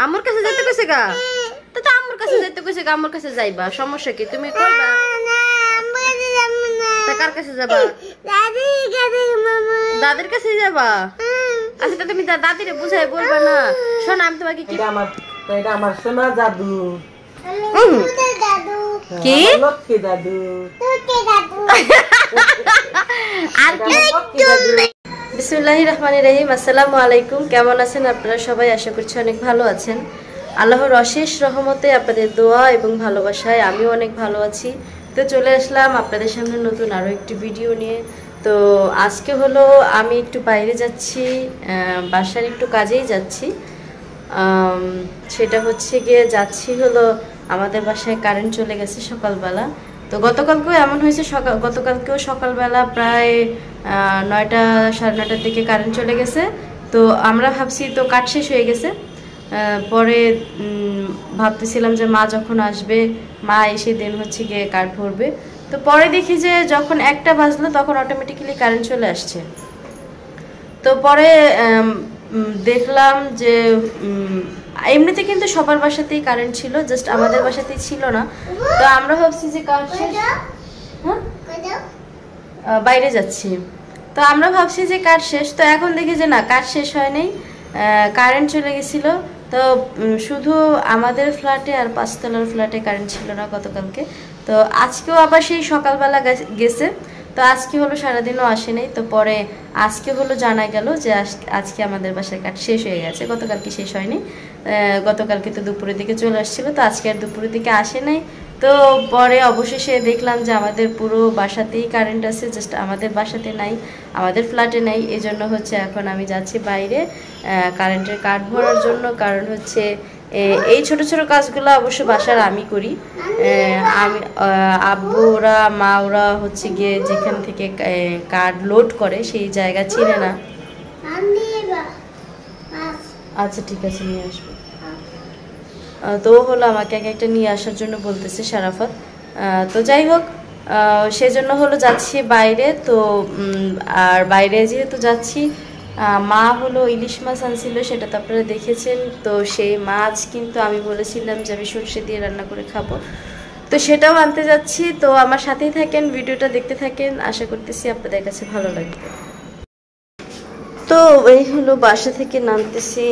আমার কাছে যাইতে কইছে গা তো তো আমার কাছে যাইতে কইছে গা আমার কাছে যাইবা সমস্যা কি তুমি কইবা তা কার কাছে যাবা দাদির কাছে যাবা আচ্ছা তো তুমি দাদিরে বুঝাই বলবা না শোন আমি তোমাকে কি এটা আমার সোনা জাদু কি লক্ষ্মী দাদু আর কি বিসমিল্লাহির রহমানির রহিম আসসালামু আলাইকুম কেমন আছেন আপনারা সবাই আশা করছি অনেক ভালো আছেন আল্লাহর অশেষ রহমতে আপনাদের দোয়া এবং ভালোবাসায় আমিও অনেক ভালো আছি তো চলে আসলাম আপনাদের সামনে নতুন আরো একটি ভিডিও নিয়ে তো আজকে হলো আমি একটু বাইরে যাচ্ছি বাসার একটু কাজেই যাচ্ছি সেটা হচ্ছে গিয়ে যাচ্ছি হলো আমাদের বাসায় কারেন্ট চলে গেছে সকালবেলা তো গতকালকেও এমন হয়েছে গতকালকেও সকালবেলা প্রায় 9টা সাড়ে 9টার দিকে কারেন্ট চলে গেছে তো আমরা ভাবছি তো কাট শেষ হয়ে গেছে পরে ভাবতেছিলাম যে মা যখন আসবে মা এসে দেন হচ্ছে গিয়ে কাট ভরবে তো পরে দেখি যে যখন 1টা বাজলো তখন অটোমেটিক্যালি কারেন্ট চলে আসছে তো পরে দেখলাম যে এমনিতে কিন্তু সবার বাসাতেই কারেন্ট ছিল জাস্ট আমাদের বাসাতেই ছিল না তো আমরা ভাবছি যে কাট শেষ বাইরে যাচ্ছি তো আমরা ভাবছি যে কাট শেষ তো এখন দেখি যে না কাট শেষ হয় নাই কারেন্ট চলে গেছিল তো শুধু আমাদের ফ্ল্যাটে আর 5তলার ফ্ল্যাটে কারেন্ট ছিল না গতকালকে তো আজকেও আবার সেই সকালবেলা গেছে তো আজকে হলো সারাদিনও আসে নাই তো পরে আজকে হলো জানা গেল যে আজকে আমাদের বাসায় কাট শেষ হয়ে গেছে গতকালকে শেষ হয়নি গতকালকে তো দুপুরের দিকে চলে আসছিল তো আজকে আর দুপুরের দিকে আসে নাই তো পরে অবশেষে দেখলাম যে আমাদের পুরো বাসাতেই কারেন্ট আছে জাস্ট আমাদের বাসাতে নাই আমাদের ফ্ল্যাটে নাই এজন্য হচ্ছে এখন আমি যাচ্ছি বাইরে কারেন্টের কার্ড ভরার জন্য কারণ হচ্ছে এই ছোট ছোট কাজগুলো অবশ্য বাসার আমি করি আমি আব্বুরা মা ওরা হচ্ছে গিয়ে যেখান থেকে কার্ড লোড করে সেই জায়গা চিনে না আচ্ছা ঠিক আছে নিয়ে আসবো তো হলো আমাকে এক একটা নিয়ে আসার জন্য বলতেছে শারাফত তো যাই হোক সেজন্য হলো যাচ্ছি বাইরে তো আর বাইরে যেহেতু যাচ্ছি মা হলো ইলিশ মাছ আনছিল সেটা তো আপনারা দেখেছেন তো সেই মাছ কিন্তু আমি বলেছিলাম যে আমি সরষে দিয়ে রান্না করে খাবো তো সেটাও আনতে যাচ্ছি তো আমার সাথেই থাকেন ভিডিওটা দেখতে থাকেন আশা করতেছি আপনাদের কাছে ভালো লাগবে তো এই হলো বাসা থেকে নামতেছি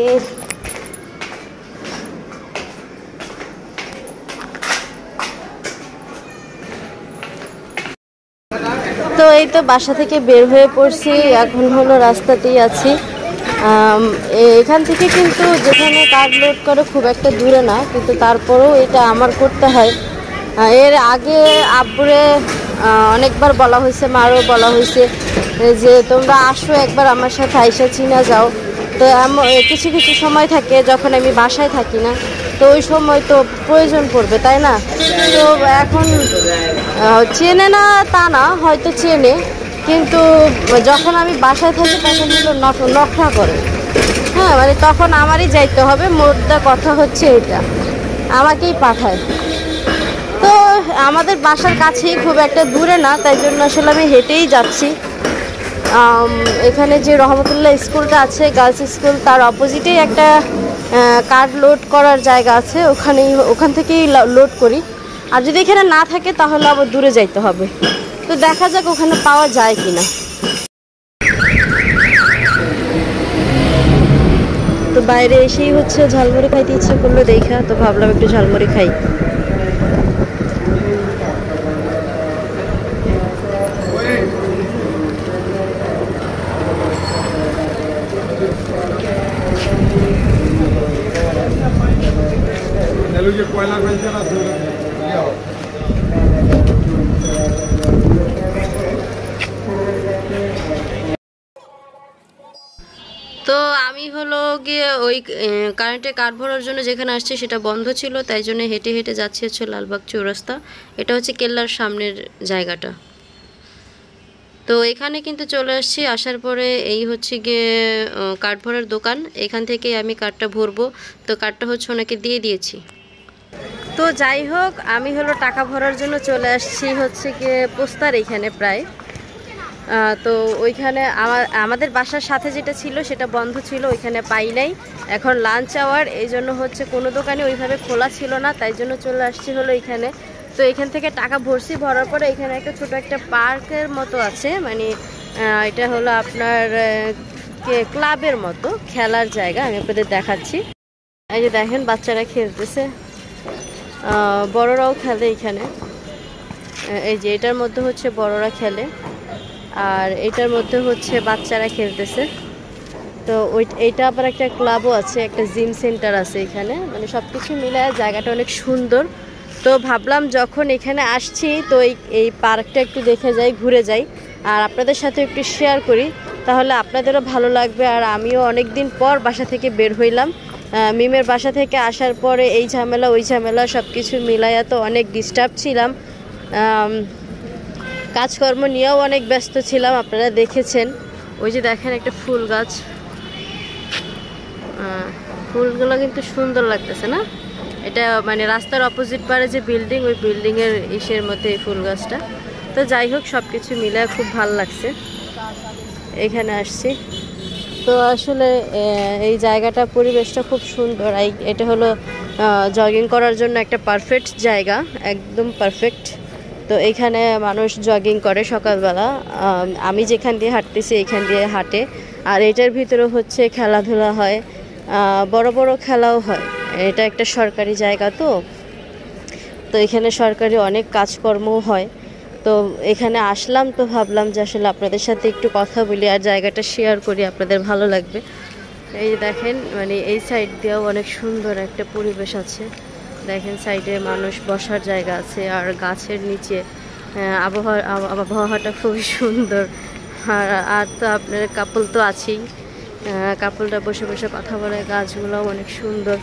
তো এই তো বাসা থেকে বের হয়ে পড়ছি এখন হলো রাস্তাতেই আছি এখান থেকে কিন্তু যেখানে কার্ড লোড করে খুব একটা দূরে না কিন্তু তারপরেও এটা আমার করতে হয় এর আগে আব্বুরে অনেকবার বলা হয়েছে মারও বলা হয়েছে যে তোমরা আসো একবার আমার সাথে আইসা চিনা যাও তো কিছু কিছু সময় থাকে যখন আমি বাসায় থাকি না তো ওই সময় তো প্রয়োজন পড়বে তাই না তো এখন চেনে না তা না হয়তো চেনে কিন্তু যখন আমি বাসায় থাকি তখন হলো নখরা করে হ্যাঁ মানে তখন আমারই যাইতে হবে মোদ্দা কথা হচ্ছে এটা আমাকেই পাঠায় তো আমাদের বাসার কাছেই খুব একটা দূরে না তাই জন্য আসলে আমি হেঁটেই যাচ্ছি এখানে যে রহমতুল্লাহ স্কুলটা আছে গার্লস স্কুল তার অপোজিটেই একটা কার্ড লোড করার জায়গা আছে ওখান থেকেই লোড করি আর যদি এখানে না থাকে তাহলে আবার দূরে যাইতে হবে তো দেখা যাক ওখানে পাওয়া যায় কিনা তো বাইরে এসেই হচ্ছে ঝালমুড়ি খাইতে ইচ্ছে করলো দেখা তো ভাবলাম একটু ঝালমুড়ি খাই তো আমি হলো গিয়ে ওই কারেন্টের কার্ড ভরার জন্য যেখানে আসছে সেটা বন্ধ ছিল তাই জন্য হেঁটে হেঁটে যাচ্ছি হচ্ছে লালবাগ চৌরাস্তা এটা হচ্ছে কেল্লার সামনের জায়গাটা তো এখানে কিন্তু চলে আসছি আসার পরে এই হচ্ছে গিয়ে কার্ড ভরার দোকান এখান থেকে আমি কার্ডটা ভরবো তো কার্ডটা হচ্ছে ওনাকে দিয়ে দিয়েছি তো যাই হোক আমি হলো টাকা ভরার জন্য চলে আসছি হচ্ছে গিয়ে পোস্তার এখানে প্রায় তো ওইখানে আমাদের বাসার সাথে যেটা ছিল সেটা বন্ধ ছিল, ওইখানে পাই নাই। এখন লাঞ্চ আওয়ার, এই জন্য হচ্ছে কোনো দোকানে ওইভাবে খোলা ছিল না, তাই জন্য চলে আসছি হলো এখানে। তো এখান থেকে টাকা ভরছি, ভরার পরে এখানে একটা ছোট একটা পার্কের মতো আছে, মানে এটা হলো আপনার ক্লাবের মতো খেলার জায়গা। আমি আপনাদের দেখাচ্ছি। এই যে দেখেন বাচ্চারা খেলতেছে, বড়রাও খেলে এখানে। এই যে এটার মধ্যে হচ্ছে বড়রা খেলে, আর এটার মধ্যে হচ্ছে বাচ্চারা খেলতেছে। তো এইটা আবার একটা ক্লাবও আছে, একটা জিম সেন্টার আছে এখানে, মানে সব কিছু মিলায় জায়গাটা অনেক সুন্দর। তো ভাবলাম যখন এখানে আসছি তো এই পার্কটা একটু দেখে যাই, ঘুরে যাই, আর আপনাদের সাথে একটু শেয়ার করি, তাহলে আপনাদেরও ভালো লাগবে। আর আমিও অনেক দিন পর বাসা থেকে বের হইলাম। মিমের বাসা থেকে আসার পরে এই ঝামেলা ওই ঝামেলা সব কিছু মিলাইয়া তো অনেক ডিস্টার্ব ছিলাম, কাজকর্ম নিয়েও অনেক ব্যস্ত ছিলাম, আপনারা দেখেছেন। ওই যে দেখেন একটা ফুল গাছ, ফুলগুলো কিন্তু সুন্দর লাগতেছে না? এটা মানে রাস্তার অপোজিট পারে যে বিল্ডিং, ওই বিল্ডিংয়ের ইসের মধ্যে এই ফুল গাছটা। তো যাই হোক, সব কিছু মিলে খুব ভালো লাগছে এখানে আসছি। তো আসলে এই জায়গাটা, পরিবেশটা খুব সুন্দর। এটা হলো জগিং করার জন্য একটা পারফেক্ট জায়গা, একদম পারফেক্ট। তো এখানে মানুষ জগিং করে সকালবেলা। আমি যেখান দিয়ে হাঁটতেছি এখান দিয়ে হাঁটে। আর এটার ভিতরে হচ্ছে খেলাধুলা হয়, বড় বড় খেলাও হয়। এটা একটা সরকারি জায়গা, তো এখানে সরকারি অনেক কাজকর্মও হয়। তো এখানে আসলাম, তো ভাবলাম যে আসলে আপনাদের সাথে একটু কথা বলি আর জায়গাটা শেয়ার করি, আপনাদের ভালো লাগবে। এই যে দেখেন, মানে এই সাইড দিয়েও অনেক সুন্দর একটা পরিবেশ আছে। দেখেন সাইডে মানুষ বসার জায়গা আছে, আর গাছের নিচে আবহাওয়াটা খুবই সুন্দর। আর তো আপনার কাপল তো আছেই, কাপলটা বসে বসে কথা বলে, গাছগুলোও অনেক সুন্দর।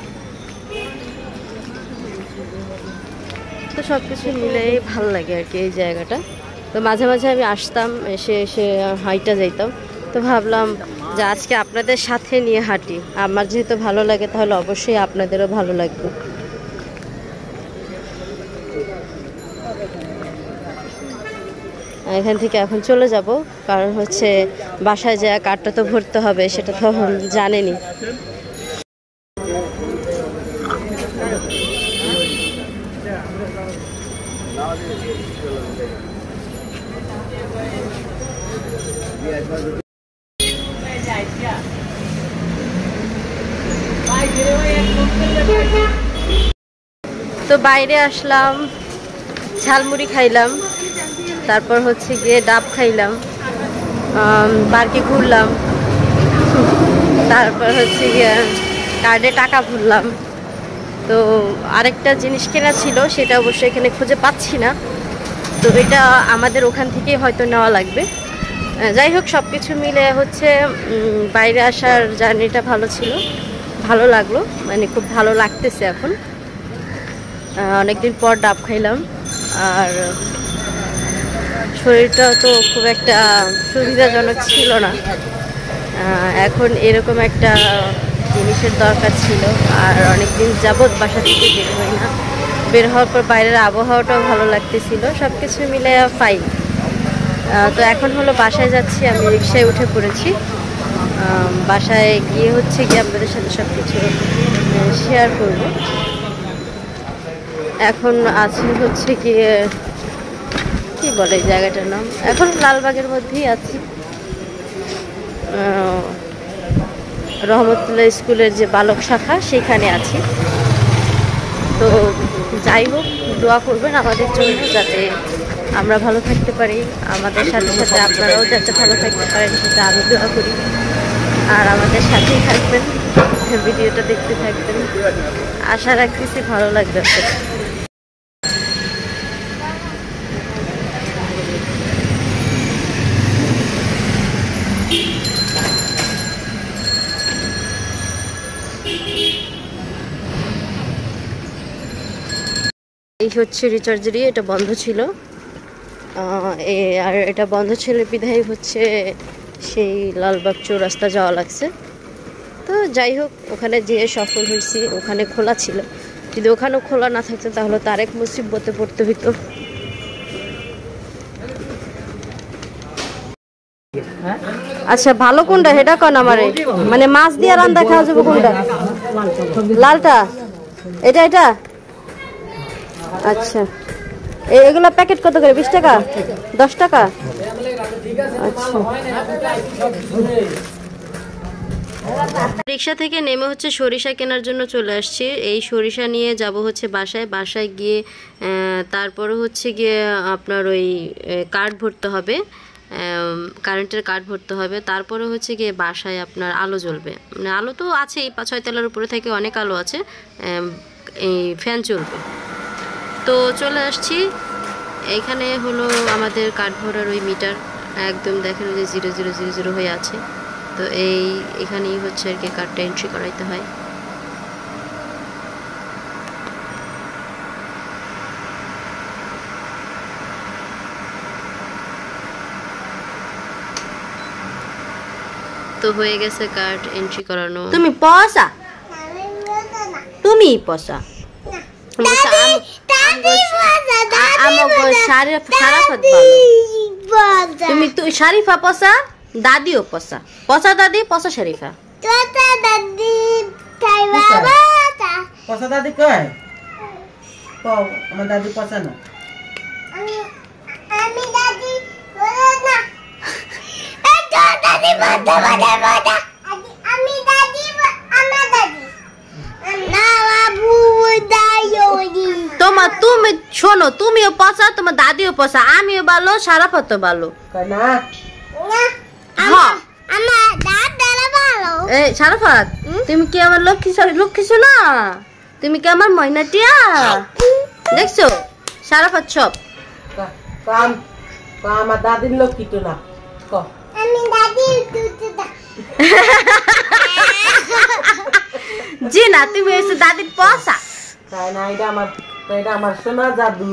তো সব কিছু মিলেই ভাল লাগে আর কি এই জায়গাটা। তো মাঝে মাঝে আমি আসতাম, এসে হাঁটা যাইতাম। তো ভাবলাম যে আজকে আপনাদের সাথে নিয়ে হাঁটি, আমার যেহেতু ভালো লাগে তাহলে অবশ্যই আপনাদেরও ভালো লাগবে। এখান থেকে এখন চলে যাব, কারণ হচ্ছে বাসায় যায় কার্ডটা তো ভরতে হবে, সেটা তো জানেনি। তো বাইরে আসলাম, ঝালমুড়ি খাইলাম, তারপর হচ্ছে গিয়ে ডাব খাইলাম, পার্কে ঘুরলাম, তারপর হচ্ছে গিয়ে কার্ডে টাকা ভরলাম। তো আরেকটা জিনিস কেনা ছিল, সেটা অবশ্যই এখানে খুঁজে পাচ্ছি না। তো এটা আমাদের ওখান থেকেই হয়তো নেওয়া লাগবে। যাই হোক, সব কিছু মিলে হচ্ছে বাইরে আসার জার্নিটা ভালো ছিল, ভালো লাগলো, মানে খুব ভালো লাগতেছে এখন। অনেকদিন পর ডাব খাইলাম, আর শরীরটা তো খুব একটা সুবিধাজনক ছিল না। এখন এরকম একটা জিনিসের দরকার ছিল, আর অনেকদিন যাবৎ বাসা থেকে বের হই না। বের হওয়ার পর বাইরের আবহাওয়াটাও ভালো লাগতেছিল, সব কিছু মিলে ফাইন। তো এখন হলো বাসায় যাচ্ছি, আমি রিক্সায় উঠে পড়েছি। বাসায় গিয়ে হচ্ছে গিয়ে আপনাদের সাথে সব কিছু শেয়ার করব। এখন আছি হচ্ছে গিয়ে, কি বলে জায়গাটার নাম, এখন লালবাগের মধ্যেই আছি। রহমতুল্লাহ স্কুলের যে বালক শাখা, সেখানে আছি। তো যাই হোক, দোয়া করবেন আমাদের জন্য, যাতে আমরা ভালো থাকতে পারি, আমাদের সাথে সাথে আপনারাও যাতে ভালো থাকতে পারেন, সেটা আমি দোয়া করি। আর আমাদের সাথেই থাকবেন, ভিডিওটা দেখতে থাকবেন, আশা রাখতেছি ভালো লাগবে। এই হচ্ছে রিচার্জেরই, এটা বন্ধ ছিল, আর এটা বন্ধ ছিল বিধায় হচ্ছে সেই লালবাগ চৌরাস্তা যাওয়া লাগছে। তো যাই হোক, ওখানে যেয়ে সফল হয়েছি, ওখানে খোলা ছিল। যদি ওখানেও খোলা না থাকতো তাহলে তো আরেক মুসিবতে পড়তে হইতো। আচ্ছা ভালো কোনটা সেটা কোন আমারে মানে মাছ দিয়ে রান্না খাওয়া যাবে কোনটা লালটা এটা এটা আচ্ছা এগুলা প্যাকেট কত করে 20 টাকা 10 টাকা আচ্ছা রিক্সা থেকে নেমে হচ্ছে সরিষা কেনার জন্য চলে আসছি এই সরিষা নিয়ে যাব হচ্ছে বাসায় গিয়ে তারপরে হচ্ছে গিয়ে আপনার ওই কার্ড ভরতে হবে কারেন্টের কার্ড ভরতে হবে তারপরে হচ্ছে গিয়ে বাসায় আপনার আলো জ্বলবে মানে আলো তো আছেই 5-6 তলার উপরে থেকে অনেক আলো আছে এই ফ্যান চলবে তো চলে আসছি এইখানে হলো আমাদের কার্ড ভরার ওই মিটার একদম দেখেন ওই যে 0000 হয়ে আছে তো এখানেই হচ্ছে আর কি কার্ডটা এন্ট্রি করাইতে হয় তো হয়ে গেছে কার্ড এন্ট্রি করানো তুমি পয়সা তুমি পয়সা তুমি তুই শরীফা পয়সা দাদিও পয়সা পয়সা দাদি পয়সা শরীফা পয়সা দাদি কয় কও আমার দাদি পয়সা না আমি দাদি না দাদি বাদা আমি দাদি আমার দাদি না বাবু দাইওনি তুমি শোনো তুমিও পয়সা তোমার দাদিও পয়সা আমিও ভালো সারাফতও ভালো না হ্যাঁ আমার দাদারা ভালো এই সারাফত তুমি কি আমার লক্ষ্মী না তুমি কি আমার ময়নাটিয়া দেখছো সারাফত সব কাম আমার দাদির লক্ষ্মী তো না ক আমি দাদি তুই জি না তুমি এসে দাদির পয়সা তাই না এটা আমার সোনা জাদু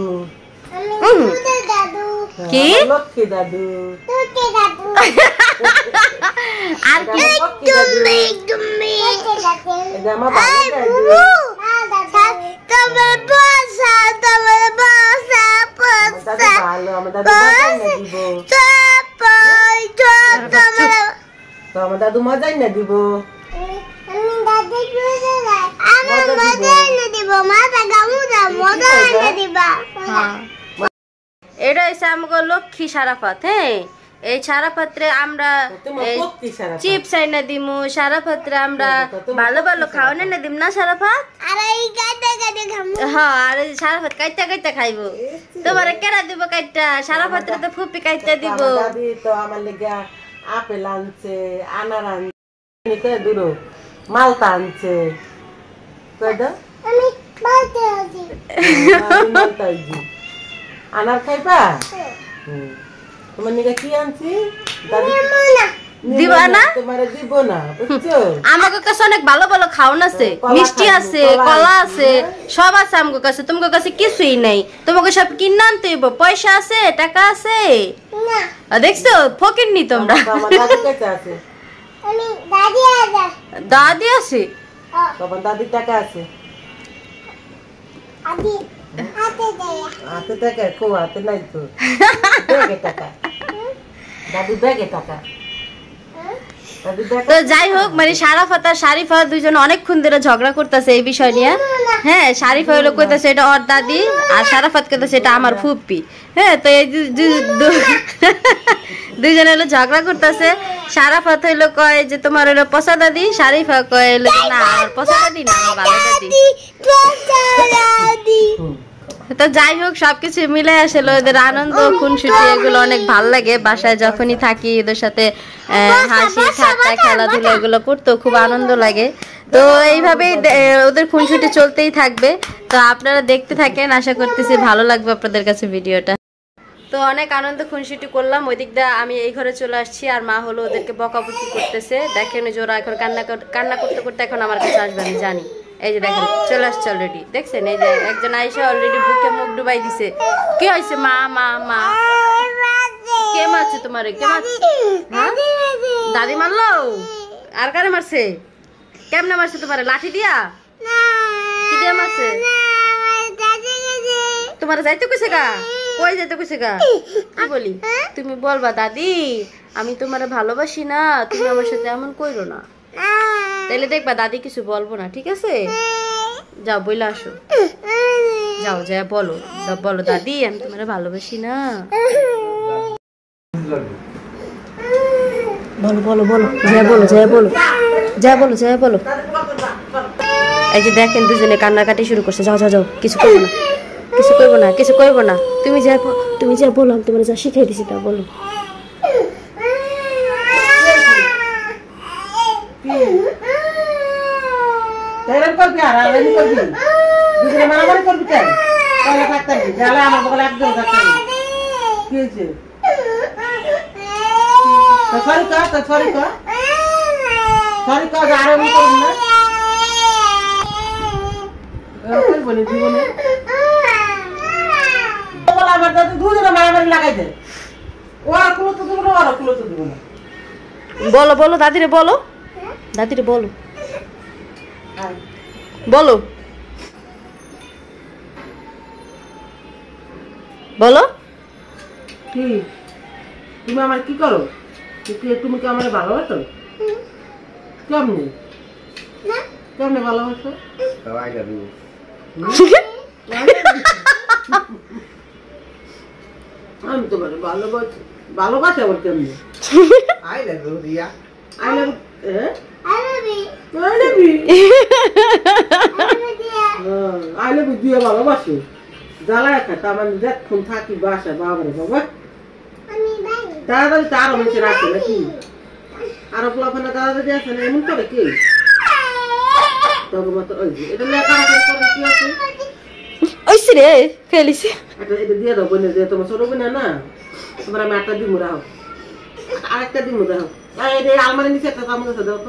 কি লক্ষ্মী দাদু আর কি তুমি এটা আমার বাবা দাদু ভালো আমার দাদু আমার দাদু মজাই না দিব এটা হচ্ছে আমাকে লক্ষ্মী সারাফত হ্যাঁ এই সারাফাত্রে আমরা চিপস আইনা দিমু সারাফাত্রে আমরা ভালো ভালো খাওয়ানো না দিম না সারাফাত হ্যাঁ আর সারাফাত কাইটা খাইবো তোমার কেনা দিব কাইটা সারাফাত্রে তো ফুপি কাইটা দিব তো আমার লেগে আপেল আনছে আনার আনছে দূর মালটা আনছে আনার খাইবা তোমার নিকে কি আনছি দিবা না তোমারে দিব না বুঝছো আমার কাছে অনেক ভালো ভালো খাওন আছে মিষ্টি আছে কলা আছে সব আছে আমার কাছে তোমার কাছে কিছুই নাই তোমাকে সব কিনে আনতে হইব পয়সা আছে টাকা আছে না দেখছো ফকিরনি তোমরা আমার দাদি কাছে আছে আমি দাদি আছে তোমার দাদির টাকা আছে আদি হাতে টাকা কো হাতে নাই তো ব্যাগে টাকা দাদু ব্যাগে টাকা তো যাই হোক মানে সারাফাত আর শারিফা দুইজন অনেকক্ষণ ধরে ঝগড়া করতেছে এই বিষয় নিয়ে হ্যাঁ শারিফা হলো কইতাছে এটা ওর দাদি আর সারাফাত কইতাছে এটা আমার ফুপ্পি হ্যাঁ তো এই দুইজন হলো ঝগড়া করতেছে সারাফাত হইলো কয় যে তোমার হলো পচা দাদি শারিফা কয় না আমার পচা দাদি না আমার ভালো দাদি তো যাই হোক সবকিছু মিলে আসলে ওদের আনন্দ খুনসুটি এগুলো অনেক ভালো লাগে বাসায় যখনই থাকি ওদের সাথে হাসি ঠাট্টা খেলাধুলা এগুলো করতেও খুব আনন্দ লাগে তো এইভাবেই ওদের খুনসুটি চলতেই থাকবে তো আপনারা দেখতে থাকেন আশা করতেছি ভালো লাগবে আপনাদের কাছে ভিডিওটা তো অনেক আনন্দ খুনসুটি করলাম ওই দিক দিয়ে আমি এই ঘরে চলে আসছি আর মা হলো ওদেরকে বকাবকি করতেছে দেখেন যে ওরা এখন কান্না করতে করতে এখন আমার কাছে আসবে আমি জানি এই যে দেখেন চলে আসছে অলরেডি দেখছেন এই যে একজন আইসা অলরেডি বুকে মুখ ডুবাই দিছে কি হয়েছে মা মা মা কে মারছে তোমারে কে মারছে দাদি মারলো আর কারে মারছে কেমনে মারছে তোমারে লাঠি দিয়া কি দিয়া মারছে তোমার যাইতে কইছে গা কই যেতে কইছে গা কি বলি তুমি বলবা দাদি আমি তোমারে ভালোবাসি না তুমি আমার সাথে এমন কইরো না তাহলে দেখবা দাদি কিছু বলবো না ঠিক আছে যাও বইলা আসো যাও যা বলো বলো দাদি আমি তোমারে ভালোবাসি না বলো বলো বলো যা বলো যা বলো যা বলো যা বলো এই যে দেখেন দুজনে কান্নাকাটি শুরু করছে যাও যাও যাও কিছু করবো না কিছু করবো না কিছু করবো না তুমি যা বলো আমি তোমার যা শিখাই দিছি তা বলো বলো বলো দাদিরে বলো দাদিরে বলো বলো বলো কি তুমি আমার কি করো তুমি কি আমার ভালোবাসো কেমনে কেমনে ভালোবাসো আমি তোমার ভালোবাসি ভালোবাসি আবার কেমনে I love you Riya I love I love you দিয়া ভালোবাসি জ্বালায় খায় তা মানে যখন থাকি বাসায় বাবারে বাবা তাড়াতাড়ি তার মানুষের আছে নাকি আরো পোলাফানা তাড়াতাড়ি আছে না এমন করে কি তবে মতো ওই এটা লেখা করে কি আছে ওইসি রে খেলিছি এটা দিয়ে দাও বলে দিয়ে তোমার ছোট বোন না তোমার আমি একটা দিমু রাখো আরেকটা দিমু রাখো এই আলমারি নিচে একটা চামচ আছে দাও তো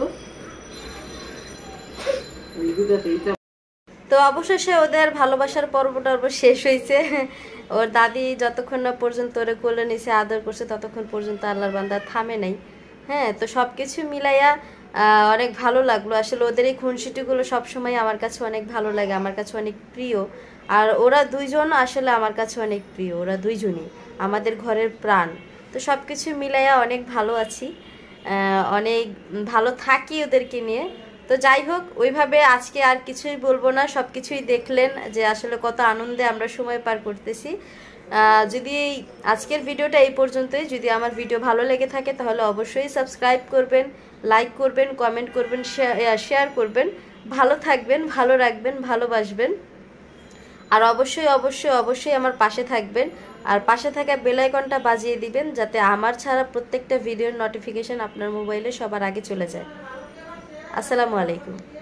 এই দুটো তো অবশেষে ওদের ভালোবাসার পর্বটা শেষ হয়েছে ওর দাদি যতক্ষণ না পর্যন্ত ওরে কোলে নিচে আদর করছে ততক্ষণ পর্যন্ত আল্লাহর বান্দা থামে নাই হ্যাঁ তো সব কিছু মিলাইয়া অনেক ভালো লাগলো আসলে ওদের এই খুনসুটিগুলো সবসময় আমার কাছে অনেক ভালো লাগে আমার কাছে অনেক প্রিয় আর ওরা দুইজন আসলে আমার কাছে অনেক প্রিয় ওরা দুইজনই আমাদের ঘরের প্রাণ তো সব কিছু মিলাইয়া অনেক ভালো আছি অনেক ভালো থাকি ওদেরকে নিয়ে তো যাই হোক ওইভাবে আজকে আর কিছুই বলবো না সব কিছুই দেখলেন যে আসলে কত আনন্দে আমরা সময় পার করতেছি যদি আজকের ভিডিওটা এই পর্যন্তই যদি আমার ভিডিও ভালো লেগে থাকে তাহলে অবশ্যই সাবস্ক্রাইব করবেন লাইক করবেন কমেন্ট করবেন শেয়ার করবেন ভালো থাকবেন ভালো রাখবেন ভালোবাসবেন আর অবশ্যই অবশ্যই অবশ্যই আমার পাশে থাকবেন আর পাশে থাকা বেল আইকনটা বাজিয়ে দিবেন যাতে আমার ছাড়া প্রত্যেকটা ভিডিওর নোটিফিকেশন আপনার মোবাইলে সবার আগে চলে যায় আসসালামু আলাইকুম